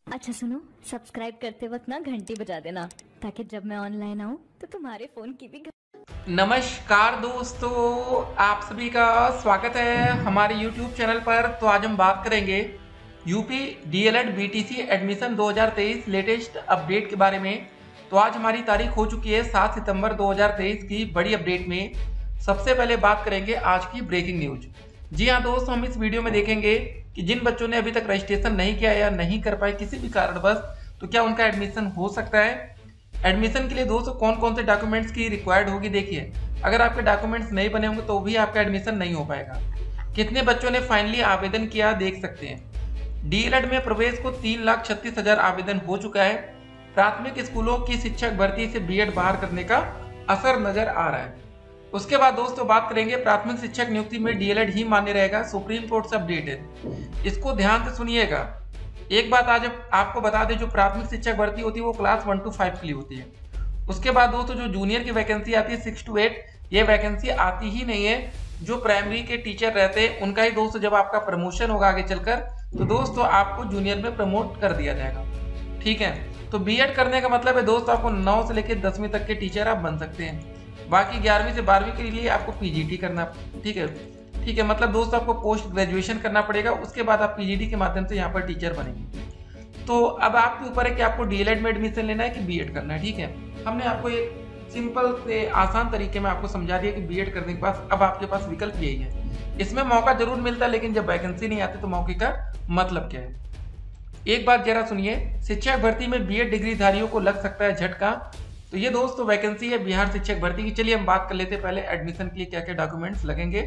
अच्छा सुनो, सब्सक्राइब करते वक्त ना घंटी बजा देना ताकि जब मैं ऑनलाइन आऊँ तो तुम्हारे फोन की भी नमस्कार दोस्तों, आप सभी का स्वागत है हमारे YouTube चैनल पर। तो आज हम बात करेंगे UP DElEd BTC admission 2023 latest update के बारे में। तो आज हमारी तारीख हो चुकी है 7 सितंबर 2023 की बड़ी अपडेट में। सबसे पहले बात करेंगे आज की ब्रेकिंग न्यूज। जी हाँ दोस्तों, हम इस वीडियो में देखेंगे कि जिन बच्चों ने अभी तक रजिस्ट्रेशन नहीं किया या नहीं कर पाए किसी भी कारणवश, तो क्या उनका एडमिशन हो सकता है। एडमिशन के लिए दोस्तों कौन कौन से डॉक्यूमेंट्स की रिक्वायर्ड होगी, देखिए अगर आपके डॉक्यूमेंट्स नहीं बने होंगे तो भी आपका एडमिशन नहीं हो पाएगा। कितने बच्चों ने फाइनली आवेदन किया देख सकते हैं। डीएलएड में प्रवेश को 3,36,000 आवेदन हो चुका है। प्राथमिक स्कूलों की शिक्षक भर्ती से बीएड बाहर करने का असर नजर आ रहा है। उसके बाद दोस्तों बात करेंगे प्राथमिक शिक्षक नियुक्ति में डीएलएड ही मान्य रहेगा, सुप्रीम कोर्ट से अपडेट है, इसको ध्यान से सुनिएगा। एक बात आज आपको बता दें, जो प्राथमिक शिक्षक भर्ती होती है वो क्लास 1 to 5 के लिए होती है। उसके बाद दोस्तों जो जूनियर की वैकेंसी आती है 6 to 8, ये वैकेंसी आती ही नहीं है। जो प्राइमरी के टीचर रहते हैं उनका ही दोस्तों जब आपका प्रमोशन होगा आगे चलकर, तो दोस्तों आपको जूनियर में प्रमोट कर दिया जाएगा। ठीक है, तो बीएड करने का मतलब है दोस्तों आपको 9 से लेकर 10वीं तक के टीचर आप बन सकते हैं। बाकी 11वीं से 12वीं के लिए आपको पीजीटी करना, ठीक है। ठीक है, मतलब दोस्तों आपको पोस्ट ग्रेजुएशन करना पड़ेगा, उसके बाद आप पीजीटी के माध्यम से यहाँ पर टीचर बनेंगे। तो अब आपके ऊपर है कि आपको डीएलएड में एडमिशन लेना है कि बीएड करना है। ठीक है, हमने आपको एक सिंपल से आसान तरीके में आपको समझा दिया कि बीएड करने के बाद अब आपके पास विकल्प यही है। इसमें मौका जरूर मिलता है, लेकिन जब वैकेंसी नहीं आती तो मौके का मतलब क्या है। एक बात जरा सुनिए, शिक्षक भर्ती में बीएड डिग्रीधारियों को लग सकता है झटका। तो ये दोस्तों वैकेंसी है बिहार शिक्षक भर्ती की। चलिए हम बात कर लेते हैं पहले एडमिशन के लिए क्या क्या डॉक्यूमेंट्स लगेंगे।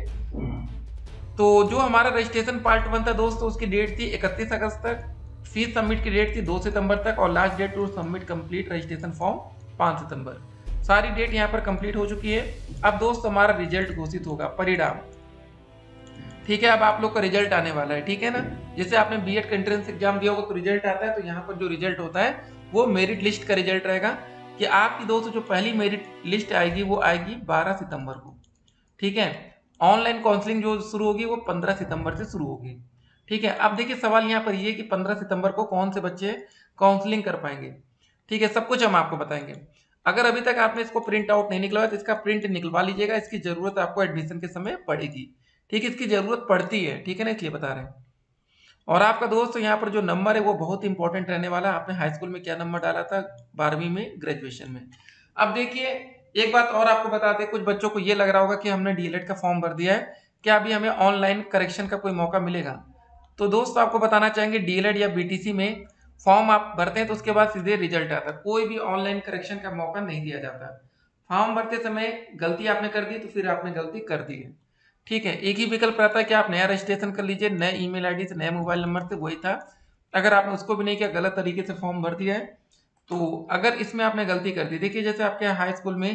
तो जो हमारा रजिस्ट्रेशन पार्ट 1 था दोस्तों, उसकी डेट थी 31 अगस्त तक। फीस सबमिट की डेट थी 2 सितंबर तक, और last date to submit complete registration form 5 सितंबर। सारी डेट यहाँ पर कंप्लीट हो चुकी है। अब दोस्त हमारा रिजल्ट घोषित होगा, परिणाम। ठीक है, अब आप लोग का रिजल्ट आने वाला है, ठीक है ना। जैसे आपने बीएड का एंट्रेंस एग्जाम दिया होगा तो रिजल्ट आता है, तो यहाँ पर जो रिजल्ट होता है वो मेरिट लिस्ट का रिजल्ट रहेगा। कि आपकी दोस्तों जो पहली मेरिट लिस्ट आएगी वो आएगी 12 सितंबर को। ठीक है, ऑनलाइन काउंसलिंग जो शुरू होगी वो 15 सितंबर से शुरू होगी। ठीक है, अब देखिए सवाल यहाँ पर ये कि 15 सितंबर को कौन से बच्चे काउंसलिंग कर पाएंगे। ठीक है, सब कुछ हम आपको बताएंगे। अगर अभी तक आपने इसको प्रिंट आउट नहीं निकलवाया तो इसका प्रिंट निकलवा लीजिएगा, इसकी जरूरत आपको एडमिशन के समय पड़ेगी। ठीक है, इसकी जरूरत पड़ती है, ठीक है ना, इसलिए बता रहे हैं। और आपका दोस्त यहाँ पर जो नंबर है वो बहुत इंपॉर्टेंट रहने वाला है। आपने हाई स्कूल में क्या नंबर डाला था, 12वीं में, ग्रेजुएशन में। अब देखिए एक बात और आपको बता दें, कुछ बच्चों को ये लग रहा होगा कि हमने डीएलएड का फॉर्म भर दिया है, क्या अभी हमें ऑनलाइन करेक्शन का कोई मौका मिलेगा। तो दोस्त आपको बताना चाहेंगे डीएलएड या बीटीसी में फॉर्म आप भरते हैं तो उसके बाद सीधे रिजल्ट आता है, कोई भी ऑनलाइन करेक्शन का मौका नहीं दिया जाता। फॉर्म भरते समय गलती आपने कर दी तो फिर आपने गलती कर दी है। ठीक है, एक ही विकल्प रहता है कि आप नया रजिस्ट्रेशन कर लीजिए, नए ईमेल आईडी से, नए मोबाइल नंबर से, वही था। अगर आपने उसको भी नहीं किया, गलत तरीके से फॉर्म भर दिया है, तो अगर इसमें आपने गलती कर दी, देखिए जैसे आपके हाई स्कूल में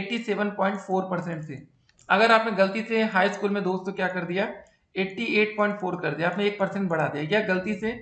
87.4% से अगर आपने गलती से हाई स्कूल में दोस्तों क्या कर दिया, 88.4 कर दिया, आपने 1% बढ़ा दिया, या गलती से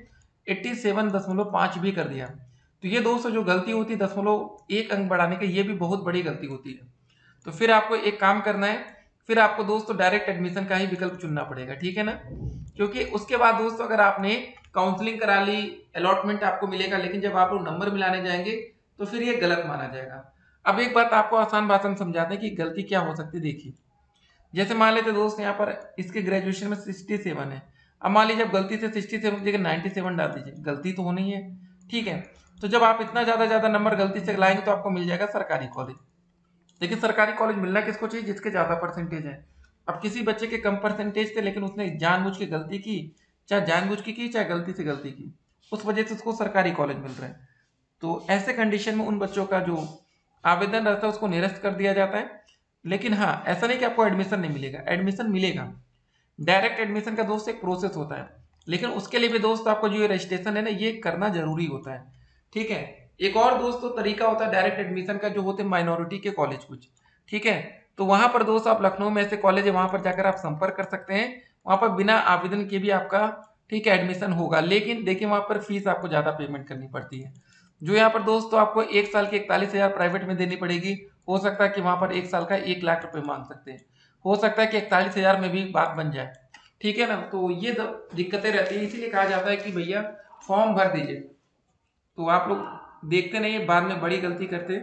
87.5 भी कर दिया, तो ये दोस्तों जो गलती होती है 0.1 अंक बढ़ाने का, ये भी बहुत बड़ी गलती होती है। तो फिर आपको एक काम करना है, फिर आपको दोस्तों डायरेक्ट एडमिशन का ही विकल्प चुनना पड़ेगा, ठीक है ना। क्योंकि उसके बाद दोस्तों अगर आपने काउंसलिंग करा ली, अलॉटमेंट आपको मिलेगा, लेकिन जब आप लोग नंबर मिलाने जाएंगे तो फिर ये गलत माना जाएगा। अब एक बात आपको आसान भाषा में समझाते हैं कि गलती क्या हो सकती है। देखिए जैसे मान लेते दोस्त यहाँ पर इसके ग्रेजुएशन में 67 है। अब मान लीजिए गलती से 67 की जगह 97 डाल दीजिए, गलती तो होनी है। ठीक है, तो जब आप इतना ज्यादा नंबर गलती से लाएंगे तो आपको मिल जाएगा सरकारी कॉलेज। लेकिन सरकारी कॉलेज मिलना किसको चाहिए, जिसके ज्यादा परसेंटेज है। अब किसी बच्चे के कम परसेंटेज थे लेकिन उसने जानबूझ के गलती की, चाहे जानबूझ के की चाहे गलती से गलती की, उस वजह से उसको सरकारी कॉलेज मिल रहा है। तो ऐसे कंडीशन में उन बच्चों का जो आवेदन रहता है उसको निरस्त कर दिया जाता है। लेकिन हाँ, ऐसा नहीं कि आपको एडमिशन नहीं मिलेगा, एडमिशन मिलेगा। डायरेक्ट एडमिशन का दोस्त एक प्रोसेस होता है, लेकिन उसके लिए भी दोस्त आपको जो ये रजिस्ट्रेशन है ना, ये करना जरूरी होता है। ठीक है, एक और दोस्तों तरीका होता है डायरेक्ट एडमिशन का, जो होते हैं माइनॉरिटी के कॉलेज कुछ। ठीक है, तो वहां पर दोस्त आप लखनऊ में ऐसे कॉलेज है, वहां पर जाकर आप संपर्क कर सकते हैं। वहां पर बिना आवेदन के भी आपका, ठीक है, एडमिशन होगा। लेकिन देखिए वहां पर फीस आपको ज्यादा पेमेंट करनी पड़ती है। जो यहाँ पर दोस्तों आपको एक साल की 41,000 प्राइवेट में देनी पड़ेगी, हो सकता है कि वहां पर एक साल का 1 लाख रुपए मांग सकते हैं। हो सकता है कि 41,000 में भी बात बन जाए। ठीक है ना, तो ये दिक्कतें रहती है, इसीलिए कहा जाता है कि भैया फॉर्म भर दीजिए। तो आप लोग देखते नहीं है, बाद में बड़ी गलती करते।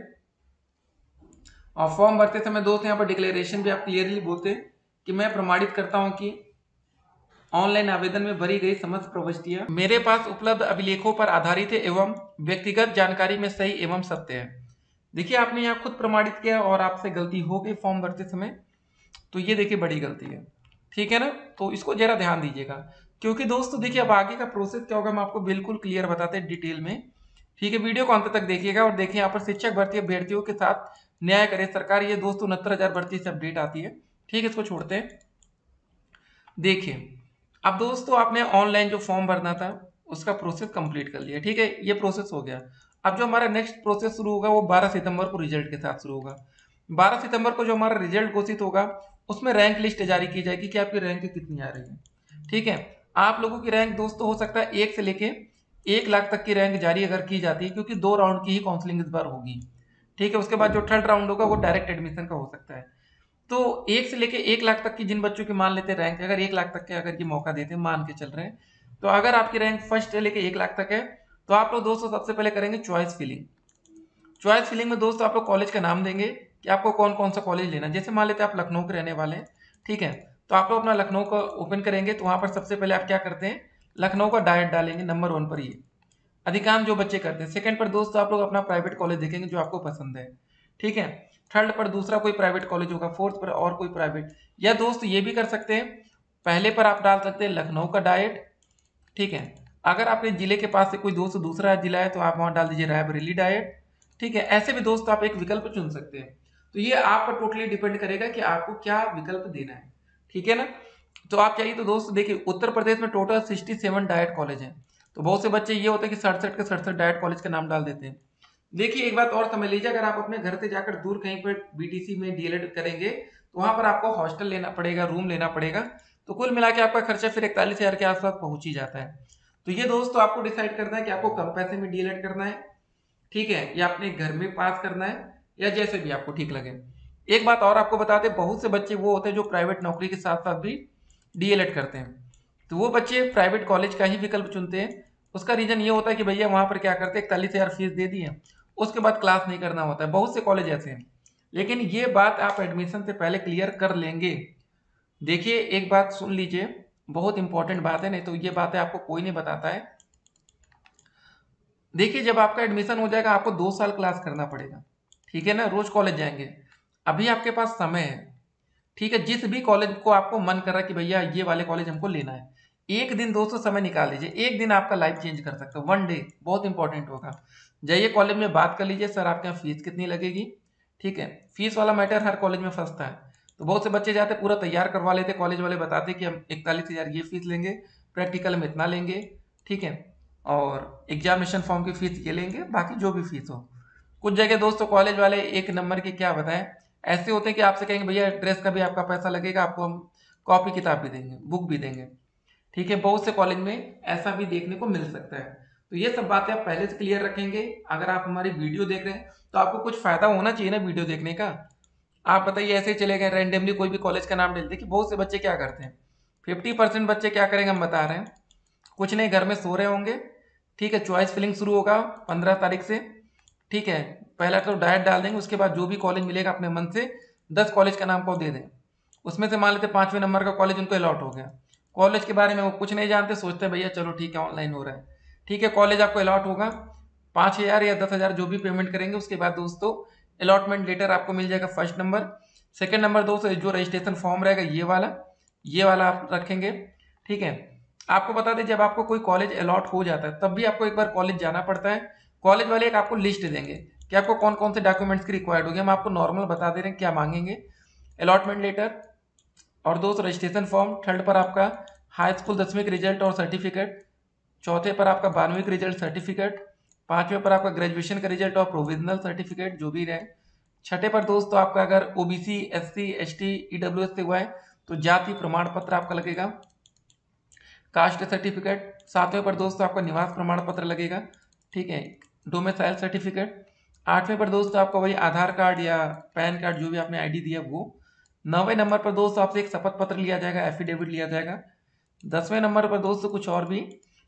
और फॉर्म भरते समय दोस्त यहाँ पर डिक्लेरेशन भी आप क्लियरली बोलते कि मैं प्रमाणित करता हूं कि ऑनलाइन आवेदन में भरी गई समस्त प्रविष्टियां मेरे पास उपलब्ध अभिलेखों पर आधारित है एवं व्यक्तिगत जानकारी में सही एवं सत्य है। देखिए आपने यहाँ खुद प्रमाणित किया और आपसे गलती हो गई फॉर्म भरते समय, तो ये देखिए बड़ी गलती है, ठीक है ना। तो इसको जरा ध्यान दीजिएगा, क्योंकि दोस्तों देखिए अब आगे का प्रोसेस क्या होगा हम आपको बिल्कुल क्लियर बताते हैं डिटेल में, ठीक है। वीडियो को अंत तक देखिएगा। और देखिए यहाँ पर शिक्षक भर्ती अभ्यर्थियों के साथ न्याय करे सरकार, ये दोस्तों 69,000 भर्ती से अपडेट आती है, ठीक है। इसको छोड़ते हैं। देखिए अब दोस्तों आपने ऑनलाइन जो फॉर्म भरना था उसका प्रोसेस कंप्लीट कर लिया, ठीक है, ये प्रोसेस हो गया। अब जो हमारा नेक्स्ट प्रोसेस शुरू होगा वो 12 सितंबर को रिजल्ट के साथ शुरू होगा। 12 सितंबर को जो हमारा रिजल्ट घोषित होगा उसमें रैंक लिस्ट जारी की जाएगी कि आपकी रैंक कितनी आ रही है, ठीक है। आप लोगों की रैंक दोस्तों हो सकता है 1 से लेके 1 लाख तक की रैंक जारी अगर की जाती है, क्योंकि 2 राउंड की ही काउंसलिंग इस बार होगी, ठीक है। उसके बाद जो थर्ड राउंड होगा वो डायरेक्ट एडमिशन का हो सकता है। तो 1 से लेके 1 लाख तक की जिन बच्चों की मान लेते हैं रैंक, अगर 1 लाख तक के अगर ये मौका देते हैं, मान के चल रहे हैं, तो अगर आपकी रैंक फर्स्ट से लेके 1 लाख तक है तो आप लोग दोस्तों सबसे पहले करेंगे चॉइस फिलिंग। चॉइस फिलिंग में दोस्तों आप लोग कॉलेज का नाम देंगे कि आपको कौन कौन सा कॉलेज लेना है। जैसे मान लेते हैं आप लखनऊ के रहने वाले हैं, ठीक है, तो आप लोग अपना लखनऊ का ओपन करेंगे, तो वहां पर सबसे पहले आप क्या करते हैं, लखनऊ का डायरेक्ट डालेंगे नंबर 1 पर, ये अधिकांश जो बच्चे करते हैं। सेकंड पर दोस्तों आप लोग अपना प्राइवेट कॉलेज देखेंगे जो आपको पसंद है, ठीक है। थर्ड पर दूसरा कोई प्राइवेट कॉलेज होगा, फोर्थ पर और कोई प्राइवेट, या दोस्त ये भी कर सकते हैं पहले पर आप डाल सकते हैं लखनऊ का डाइट, ठीक है। अगर आपके जिले के पास से कोई दोस्त दूसरा जिला है तो आप वहां डाल दीजिए रायबरेली डाइट, ठीक है। ऐसे भी दोस्त आप एक विकल्प चुन सकते हैं। तो ये आप पर टोटली डिपेंड करेगा कि आपको क्या विकल्प देना है, ठीक है ना। तो आप चाहिए तो दोस्त देखिए उत्तर प्रदेश में टोटल 67 डाइट कॉलेज हैं। तो बहुत से बच्चे ये होते हैं कि 67 के 67 डाइट कॉलेज का नाम डाल देते हैं। देखिए एक बात और समझ लीजिए, अगर आप अपने घर से जाकर दूर कहीं पर बीटीसी में डीएलएड करेंगे तो वहां पर आपको हॉस्टल लेना पड़ेगा, रूम लेना पड़ेगा, तो कुल मिला के आपका खर्चा फिर 41,000 के आसपास पहुंच ही जाता है। तो ये दोस्तों आपको डिसाइड करना है कि आपको कम पैसे में डीएलएड करना है, ठीक है, या अपने घर में पास करना है, या जैसे भी आपको ठीक लगे। एक बात और आपको बता दें, बहुत से बच्चे वो होते हैं जो प्राइवेट नौकरी के साथ साथ भी डीएलएड करते हैं, तो वो बच्चे प्राइवेट कॉलेज का ही विकल्प चुनते हैं। उसका रीजन ये होता है कि भैया वहां पर क्या करते हैं 41,000 फीस दे दी है, उसके बाद क्लास नहीं करना होता है, बहुत से कॉलेज ऐसे हैं। लेकिन ये बात आप एडमिशन से पहले क्लियर कर लेंगे। देखिए एक बात सुन लीजिए, बहुत इंपॉर्टेंट बात है, नहीं तो ये बातें आपको कोई नहीं बताता है। देखिए जब आपका एडमिशन हो जाएगा आपको 2 साल क्लास करना पड़ेगा, ठीक है ना, रोज कॉलेज जाएंगे। अभी आपके पास समय है, ठीक है, जिस भी कॉलेज को आपको मन कर रहा है कि भैया ये वाले कॉलेज हमको लेना है, एक दिन दोस्तों समय निकाल लीजिए, एक दिन आपका लाइफ चेंज कर सकता है, 1 डे बहुत इंपॉर्टेंट होगा। जाइए कॉलेज में बात कर लीजिए, सर आपके यहाँ फीस कितनी लगेगी, ठीक है। फीस वाला मैटर हर कॉलेज में फंसता है, तो बहुत से बच्चे जाते पूरा तैयार करवा लेते, कॉलेज वाले बताते कि हम 41,000 ये फीस लेंगे, प्रैक्टिकल में इतना लेंगे, ठीक है, और एग्जामिनेशन फॉर्म की फीस ये लेंगे, बाकी जो भी फीस हो। कुछ जगह दोस्तों कॉलेज वाले एक नंबर की क्या बताएं, ऐसे होते हैं कि आपसे कहेंगे भैया ड्रेस का भी आपका पैसा लगेगा, आपको हम कॉपी किताब भी देंगे, बुक भी देंगे, ठीक है। बहुत से कॉलेज में ऐसा भी देखने को मिल सकता है। तो ये सब बातें आप पहले से क्लियर रखेंगे। अगर आप हमारी वीडियो देख रहे हैं तो आपको कुछ फायदा होना चाहिए ना वीडियो देखने का। आप बताइए ऐसे ही चले गए रैंडमली कोई भी कॉलेज का नाम ले लेते, कि बहुत से बच्चे क्या करते हैं, 50% बच्चे क्या करेंगे हम बता रहे हैं, कुछ नहीं घर में सो रहे होंगे, ठीक है। चॉइस फिलिंग शुरू होगा 15 तारीख से, ठीक है। पहला तो डायरेक्ट डाल देंगे, उसके बाद जो भी कॉलेज मिलेगा अपने मन से 10 कॉलेज का नाम को दे दें, उसमें से मान लेते 5वें नंबर का कॉलेज उनको अलॉट हो गया। कॉलेज के बारे में वो कुछ नहीं जानते, सोचते हैं भैया चलो ठीक है ऑनलाइन हो रहा है, ठीक है। कॉलेज आपको अलॉट होगा, 5,000 या 10,000 जो भी पेमेंट करेंगे, उसके बाद दोस्तों अलॉटमेंट लेटर आपको मिल जाएगा फर्स्ट नंबर। सेकंड नंबर दोस्तों जो रजिस्ट्रेशन फॉर्म रहेगा ये वाला आप रखेंगे, ठीक है। आपको बता दें जब आपको कोई कॉलेज अलॉट हो जाता है तब भी आपको एक बार कॉलेज जाना पड़ता है। कॉलेज वाले एक आपको लिस्ट देंगे कि आपको कौन कौन से डॉक्यूमेंट्स की रिक्वायर्ड होगी, हम आपको नॉर्मल बता दे रहे हैं क्या मांगेंगे, अलॉटमेंट लेटर और दोस्त रजिस्ट्रेशन फॉर्म। थर्ड पर आपका हाई स्कूल 10वीं का रिजल्ट और सर्टिफिकेट, चौथे पर आपका 12वीं का रिजल्ट सर्टिफिकेट, 5वें पर आपका ग्रेजुएशन का रिजल्ट और प्रोविजनल सर्टिफिकेट जो भी रहे, छठे पर दोस्तों आपका अगर ओबीसी एससी एसटी ईडब्ल्यूएस से हुआ है तो जाति प्रमाण पत्र आपका लगेगा, कास्ट सर्टिफिकेट। 7वें पर दोस्तों आपका निवास प्रमाण पत्र लगेगा, ठीक है, डोमिसाइल सर्टिफिकेट। 8वें पर दोस्तों आपका वही आधार कार्ड या पैन कार्ड जो भी आपने आईडी दिया वो। 9वें नंबर पर दोस्तों आपसे एक शपथ पत्र लिया जाएगा, एफिडेविट लिया जाएगा। 10वें नंबर पर दोस्तों कुछ और भी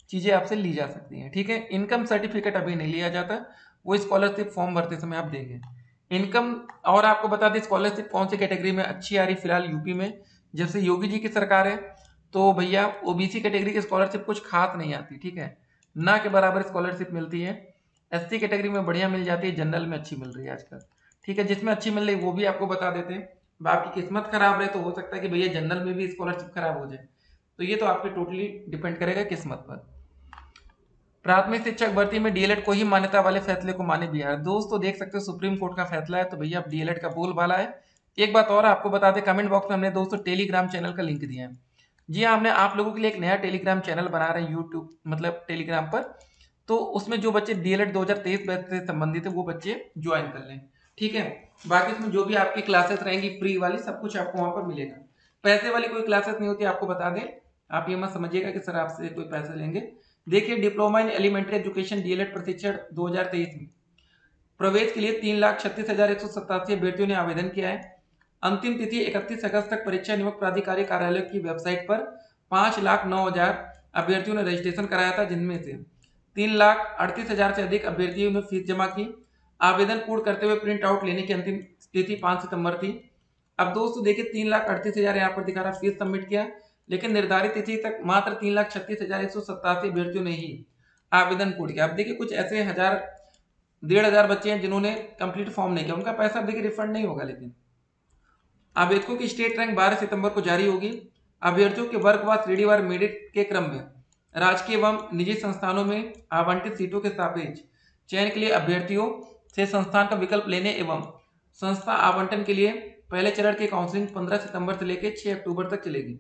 चीज़ें आपसे ली जा सकती हैं। ठीक है, इनकम सर्टिफिकेट अभी नहीं लिया जाता, वो स्कॉलरशिप फॉर्म भरते समय आप देंगे इनकम। और आपको बता दें स्कॉलरशिप कौन सी कैटेगरी में अच्छी आ रही फिलहाल यूपी में, जैसे योगी जी की सरकार है तो भैया ओबीसी कैटेगरी की स्कॉलरशिप कुछ खास नहीं आती, ठीक है, ना के बराबर स्कॉलरशिप मिलती है। एससी कैटेगरी में बढ़िया मिल जाती है, जनरल में अच्छी मिल रही है आजकल। ठीक है, जिसमें अच्छी मिल रही है वो भी आपको बता देते हैं। आपकी किस्मत खराब रहे तो हो सकता है कि भैया जनरल में भी स्कॉलरशिप खराब हो जाए, तो ये तो आपके टोटली डिपेंड करेगा किस्मत पर। प्राथमिक शिक्षक भर्ती में डीएलएड को ही मान्यता वाले फैसले को माने बिहार। दोस्तों देख सकते हो सुप्रीम कोर्ट का फैसला है, तो भैया अब डीएलएड का बोलबाला है। एक बात और आपको बता दें, कमेंट बॉक्स में हमने दोस्तों टेलीग्राम चैनल का लिंक दिया है। जी हाँ, हमने आप लोगों के लिए एक नया टेलीग्राम चैनल बना रहे हैं यूट्यूब मतलब टेलीग्राम पर, तो उसमें जो बच्चे डीएलएड 2023 बैच से संबंधित है वो बच्चे ज्वाइन कर लें। ठीक है, बाकी इसमें जो भी आपकी क्लासेस रहेंगी फ्री वाली सब कुछ आपको वहां पर मिलेगा। पैसे वाली कोई क्लासेस नहीं होती, आपको बता दें। आप ये मत समझिएगा कि सर आपसे कोई पैसे लेंगे। देखिए, diploma in elementary education DElEd प्रशिक्षण 2023 में प्रवेश के लिए 3,36,187 अभ्यर्थियों ने आवेदन किया है। अंतिम तिथि 31 अगस्त तक परीक्षा नियुक्त प्राधिकारी कार्यालय की वेबसाइट पर 5,09,000 अभ्यर्थियों ने रजिस्ट्रेशन कराया था, जिनमें से 3,38,000 से अधिक अभ्यर्थियों ने फीस जमा की। आवेदन पूर्ण करते हुए प्रिंट आउट लेने की अंतिम तिथि 5 सितंबर थी। अब दोस्तों देखिए, 3,38,000 यहाँ पर दिखा रहा फीस सबमिट किया, लेकिन निर्धारित तिथि तक मात्र 3,36,187 अभ्यर्थियों ने ही आवेदन पूर्ण किया। अब देखिए कुछ ऐसे 1,000-1,500 बच्चे हैं जिन्होंने कंप्लीट फॉर्म नहीं किया, उनका पैसा देखिए रिफंड नहीं होगा। लेकिन आवेदकों की स्टेट रैंक 12 सितंबर को जारी होगी। अभ्यर्थियों के वर्ग व श्रेणीवार मेरिट के क्रम में राजकीय एवं निजी संस्थानों में आवंटित सीटों के सापेक्ष चयन के लिए अभ्यर्थियों से संस्थान का विकल्प लेने एवं संस्था आवंटन के लिए पहले चरण की काउंसलिंग 15 सितंबर से लेकर 6 अक्टूबर तक चलेगी।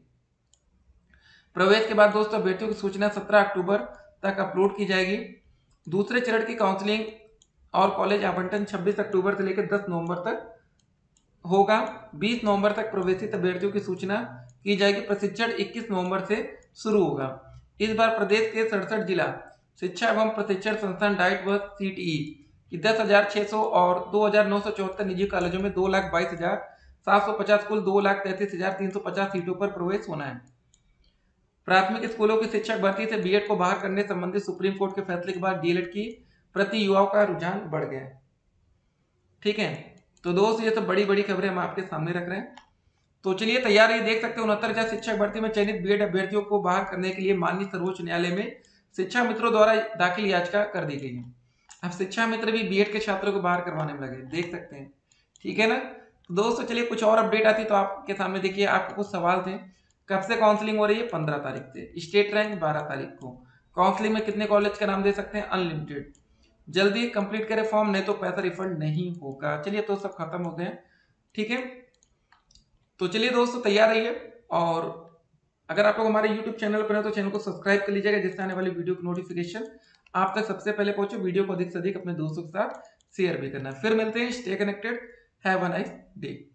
प्रवेश के बाद दोस्तों अभ्यर्थियों की सूचना 17 अक्टूबर तक अपलोड की जाएगी। दूसरे चरण की काउंसलिंग और कॉलेज आवंटन 26 अक्टूबर से लेकर 10 नवंबर तक होगा। 20 नवंबर तक प्रवेशित अभ्यर्थियों की सूचना की जाएगी। प्रशिक्षण 21 नवंबर से शुरू होगा। इस बार प्रदेश के 67 जिला शिक्षा एवं प्रशिक्षण संस्थान डाइट व सीटीई की 10,600 और 2,974 निजी कॉलेजों में 2,22,750 कुल 2,33,350 सीटों पर प्रवेश होना है। प्राथमिक स्कूलों की शिक्षक भर्ती से बीएड को बाहर करने संबंधी सुप्रीम कोर्ट के फैसले के बाद डीएलएड की प्रति युवाओं का रुझान बढ़ गया है। ठीक है, तो दोस्त ये तो बड़ी बड़ी खबरें हम आपके सामने रख रहे हैं। तो चलिए तैयार है, देख सकते हो 69,000 शिक्षक भर्ती में चयनित बीएड अभ्यर्थियों को बाहर करने के लिए माननीय सर्वोच्च न्यायालय में शिक्षा मित्रों द्वारा दाखिल याचिका कर दी गई है। अब शिक्षा मित्र भी बीएड के छात्रों को बाहर करवाने में लगे, देख सकते हैं। ठीक है ना, तो दोस्तों चलिए कुछ और अपडेट आती तो आपके सामने। देखिए, आपको कुछ सवाल थे। कब से काउंसलिंग हो रही है? 15 तारीख से। स्टेट रैंक 12 तारीख को। काउंसलिंग में कितने कॉलेज का नाम दे सकते हैं? अनलिमिटेड। जल्दी कंप्लीट करें फॉर्म, नहीं तो पैसा रिफंड नहीं होगा। चलिए तो सब खत्म हो गए। ठीक है, तो चलिए दोस्तों तैयार रहिए, और अगर आप लोग हमारे YouTube चैनल पर हैं तो चैनल को सब्सक्राइब कर लीजिएगा, जिससे आने वाली वीडियो की नोटिफिकेशन आप तक सबसे पहले पहुंचे। वीडियो को अधिक से अधिक अपने दोस्तों के साथ शेयर भी करना। फिर मिलते हैं, stay connected, have a nice day.